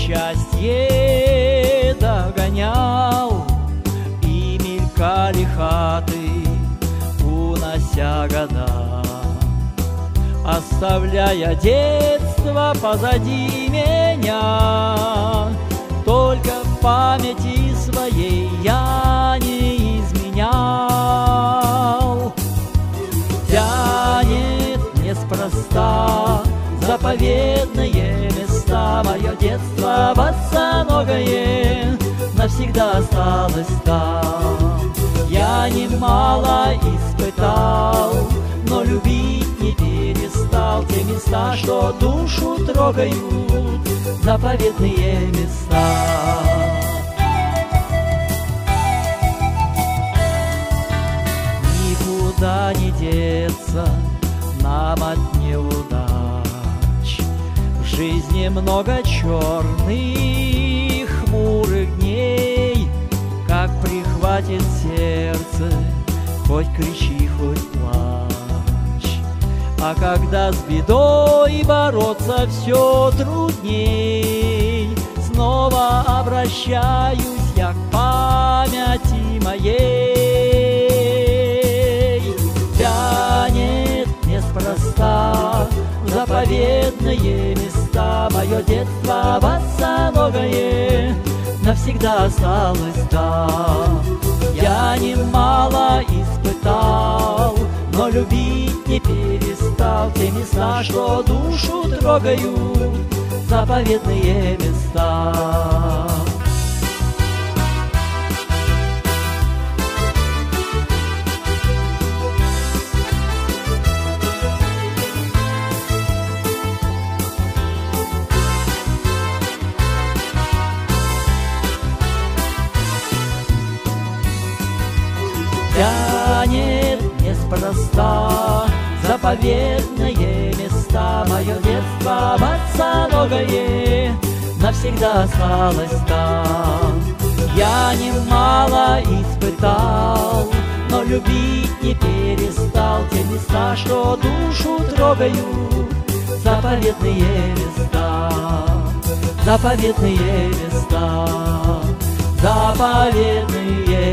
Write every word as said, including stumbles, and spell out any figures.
счастье догонял, и мелькали хаты, унося года, оставляя детство позади меня. Только в памяти своей я не изменял. Тянет неспроста заповедные места, мое детство босоногое навсегда осталось там. Я немало испытал, но любить не перестал те места, что душу трогают, заповедные места. Никуда не деться нам от неудач. В жизни много черных, хмурых дней. Как прихватит сердце, хоть кричи, хоть плачь. А когда с бедой бороться все трудней, снова обращаюсь я к памяти моей. Тянет неспроста заповедные места, мое детство босоногое навсегда осталось там. Я немало испытал, но любить не перестал те места, что душу трогают, заповедные места. Тянет неспроста заповедные места, мое детство босоногое навсегда осталось там. Я немало испытал, но любить не перестал те места, что душу трогают, заповедные места, заповедные места, заповедные